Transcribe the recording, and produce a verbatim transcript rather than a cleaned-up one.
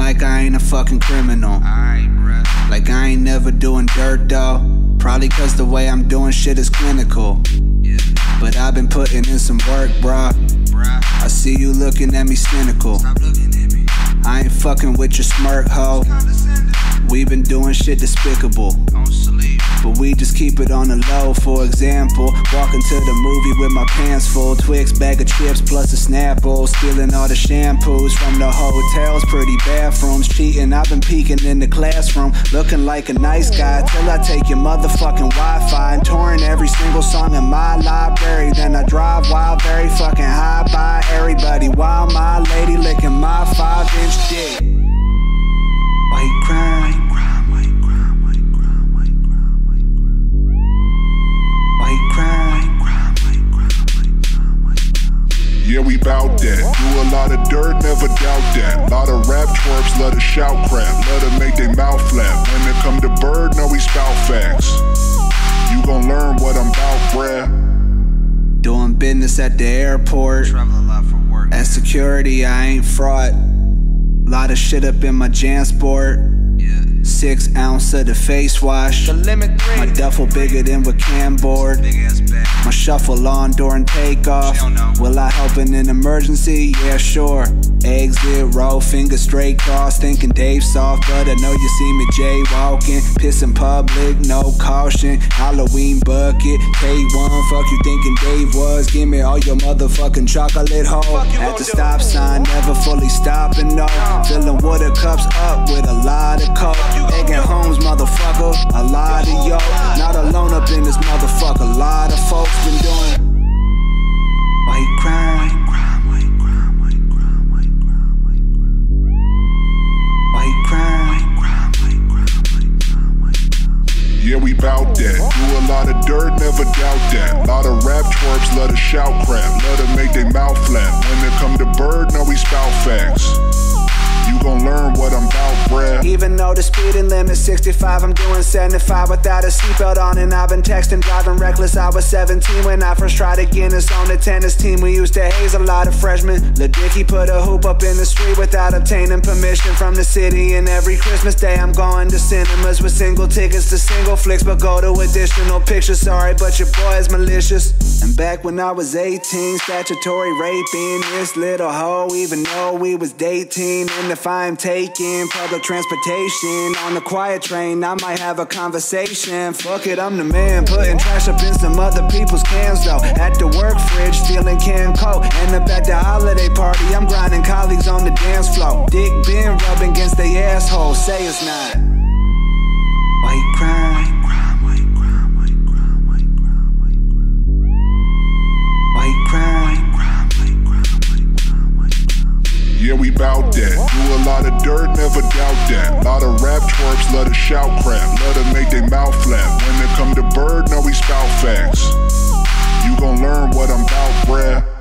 like I ain't a fucking criminal. Alright, bruh. Like I ain't never doing dirt though. Probably cause the way I'm doing shit is clinical. Yeah. But I've been putting in some work, bruh. Bruh. I see you looking at me cynical. Stop looking at me. I ain't fucking with your smirk, ho. Condescending. We been doing shit despicable, Don't sleep. but we just keep it on the low. For example, walking to the movie with my pants full, Twix, bag of chips plus a Snapple, stealing all the shampoos from the hotels, pretty bathrooms, cheating. I've been peeking in the classroom, looking like a nice guy till I take your motherfucking Wi-Fi and touring every single song in my library. Then I drive wild, very fucking high by everybody, while my lady licking my five-inch dick. Why you crying? Why you crying? Why you crying? Why you crying? Why you crying? Yeah, we bout that. Do a lot of dirt, never doubt that. Lot of rap twerps, let us shout crap, let her make they mouth flap. When it come to bird, no, we spout facts. You gon' learn what I'm bout, bruh. Doing business at the airport. Travel a lot for work. At security, I ain't fraud. Lot of shit up in my JanSport. Yeah. Six ounce of the face wash. The limit three. My duffel bigger than with Camboard. Big ass bag. My shuffle on during takeoff. Hell no. Will I help in an emergency? Yeah, sure. Exit row, finger straight cross, thinking Dave soft, but I know you see me jaywalking. Piss in public, no caution. Halloween bucket, K one, fuck you thinking Dave was. Give me all your motherfucking chocolate hoe. At the stop sign, never fully stopping, no. Filling water cups up with a lot of coke. Egging homes, motherfucker, a lot of yo. Not alone up in this motherfucker, a lot of folks been doing. Why you crying? Why you crying? Why you crying? Why you crying? Why you crying? Why you crying? Why you crying? Why you crying? Yeah, we bout that. Do a lot of dirt, never doubt that. Lot of rap twerps, let us shout crap, let her make they mouth flap. When it come to bird, no, we spout facts. You gon' learn what I'm bout, bruh. Even though the speeding limit's sixty-five, I'm doing seventy-five without a seatbelt on. And I've been texting, driving reckless. I was seventeen when I first tried to get us on the tennis team. We used to haze a lot of freshmen. Lil Dicky put a hoop up in the street without obtaining permission from the city. And every Christmas day I'm going to cinemas with single tickets to single flicks, but go to additional pictures. Sorry, but your boy is malicious. And back when I was eighteen, statutory raping this little hoe, even though we was dating. And if I'm taking public transportation on the quiet train, I might have a conversation. Fuck it, I'm the man, putting trash up in some other people's cans though. At the work fridge, stealing canned coke. And up at the holiday party, I'm grinding colleagues on the dance floor. Dick been rubbing against they asshole, say it's not. Why you crying? Why you crying? Why you crying? Why you crying? Why you crying? Yeah, we bout that. Do a lot of dirt, never doubt that. Lot of rap twerps, let us shout crap, let her make they mouth flap. When it come to bird, no, we spout facts. You gon' learn what I'm bout, bruh.